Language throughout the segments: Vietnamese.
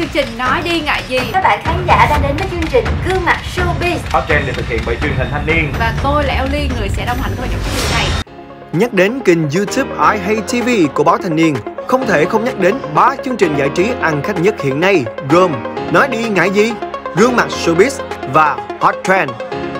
trình Nói Đi Ngại Gì. Các bạn khán giả đang đến với chương trình Gương Mặt Showbiz. Hot Trend được thực hiện bởi truyền hình Thanh Niên. Và tôi là Ellie, người sẽ đồng hành với các bạn trong chương trình này. Nhắc đến kênh YouTube I Hate TV của báo Thanh Niên, không thể không nhắc đến 3 chương trình giải trí ăn khách nhất hiện nay gồm Nói Đi Ngại Gì, Gương Mặt Showbiz và Hot Trend.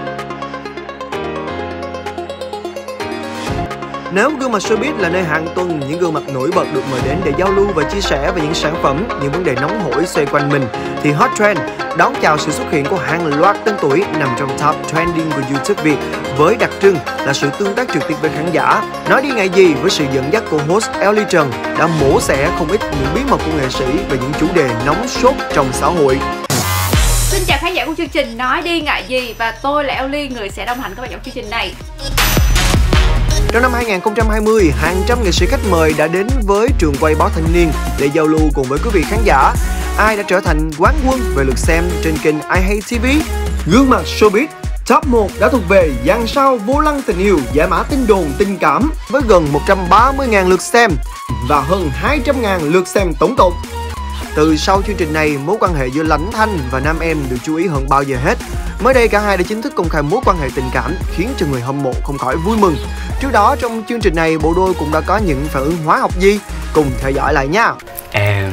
Nếu Gương Mặt Showbiz là nơi hàng tuần những gương mặt nổi bật được mời đến để giao lưu và chia sẻ về những sản phẩm, những vấn đề nóng hổi xoay quanh mình, thì Hot Trend đón chào sự xuất hiện của hàng loạt tên tuổi nằm trong top trending của YouTube Việt với đặc trưng là sự tương tác trực tiếp với khán giả. Nói Đi Ngại Gì với sự dẫn dắt của host Ellie Trần đã mổ xẻ không ít những bí mật của nghệ sĩ về những chủ đề nóng sốt trong xã hội. Xin chào khán giả của chương trình Nói Đi Ngại Gì, và tôi là Ellie, người sẽ đồng hành với các bạn trong chương trình này. Trong năm 2020, hàng trăm nghệ sĩ khách mời đã đến với trường quay báo Thanh Niên để giao lưu cùng với quý vị khán giả. Ai đã trở thành quán quân về lượt xem trên kênh I Hate TV? Gương Mặt Showbiz Top 1 đã thuộc về dàn sao vô lăng tình yêu, giải mã tin đồn tình cảm với gần 130.000 lượt xem và hơn 200.000 lượt xem tổng cộng. Từ sau chương trình này, mối quan hệ giữa Lãnh Thanh và nam em được chú ý hơn bao giờ hết. Mới đây cả hai đã chính thức công khai mối quan hệ tình cảm, khiến cho người hâm mộ không khỏi vui mừng. Trước đó trong chương trình này, bộ đôi cũng đã có những phản ứng hóa học gì? Cùng theo dõi lại nha. Em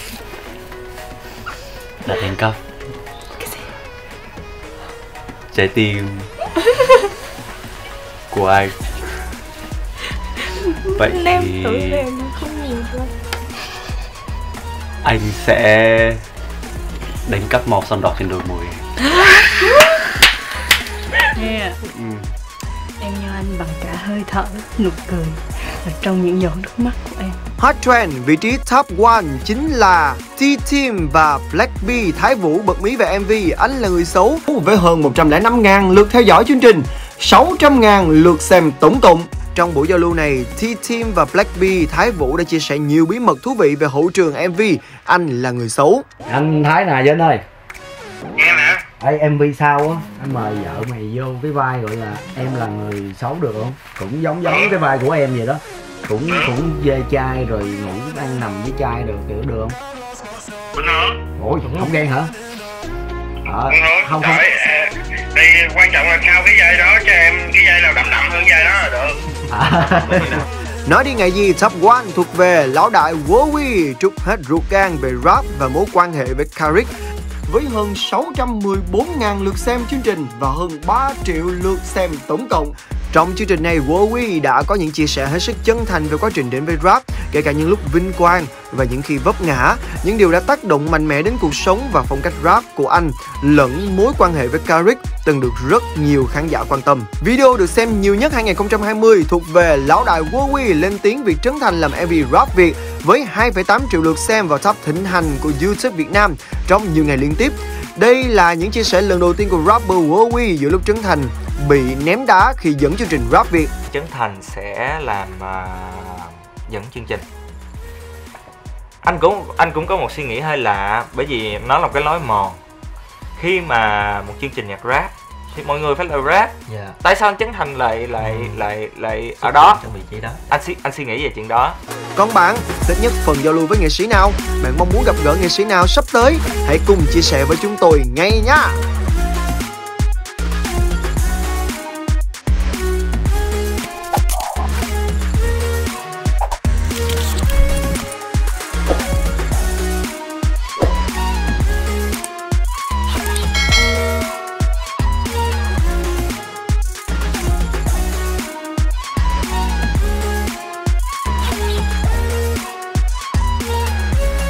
đã thành công. Cái gì? Trái tim của anh. Vậy thì anh sẽ đánh cắp màu son đỏ trên đôi môi. Yeah. Em yêu anh bằng cả hơi thở, nụ cười và trong những giọt nước mắt của em. Hot Trend vị trí top 1 chính là T-Team và Blackpink. Thái Vũ bật mí về MV Anh Là Người Xấu với hơn 105.000 lượt theo dõi chương trình, 600.000 lượt xem tổng cộng. Trong buổi giao lưu này, T-Team và Blackpink Thái Vũ đã chia sẻ nhiều bí mật thú vị về hậu trường MV Anh Là Người Xấu. Anh Thái nè Vinh ơi. Nghe nè. Ê, MV sao á, anh mời vợ mày vô cái vai gọi là em là người xấu được không? Cũng giống cái vai của em vậy đó. Cũng dê trai rồi ngủ ăn nằm với trai được kiểu được không? Bình hả? Ủa không ghen hả? Không. Thì quan trọng là sao cái vai đó cho em cái vai nào đậm hơn vai đó là được. Nói Đi Ngại Gì top 1 thuộc về lão đại Wowy trút hết ruột gan về rap và mối quan hệ với Karik. Với hơn 614.000 lượt xem chương trình và hơn 3 triệu lượt xem tổng cộng. Trong chương trình này, Wowy đã có những chia sẻ hết sức chân thành về quá trình đến với rap, kể cả những lúc vinh quang và những khi vấp ngã, những điều đã tác động mạnh mẽ đến cuộc sống và phong cách rap của anh, lẫn mối quan hệ với Karik từng được rất nhiều khán giả quan tâm. Video được xem nhiều nhất 2020 thuộc về lão đại Wowy lên tiếng việc Trấn Thành làm MV rap Việt với 2,8 triệu lượt xem vào top thịnh hành của YouTube Việt Nam trong nhiều ngày liên tiếp. Đây là những chia sẻ lần đầu tiên của rapper Wowy giữa lúc Trấn Thành bị ném đá khi dẫn chương trình rap Việt. Trấn Thành sẽ làm dẫn chương trình. Anh cũng có một suy nghĩ hơi lạ, bởi vì nó là một cái lối mòn. Khi mà một chương trình nhạc rap thì mọi người phải là rap. Tại sao anh Trấn Thành lại ở đó? Anh suy nghĩ về chuyện đó. Còn bạn thích nhất phần giao lưu với nghệ sĩ nào? Bạn mong muốn gặp gỡ nghệ sĩ nào sắp tới? Hãy cùng chia sẻ với chúng tôi ngay nhé.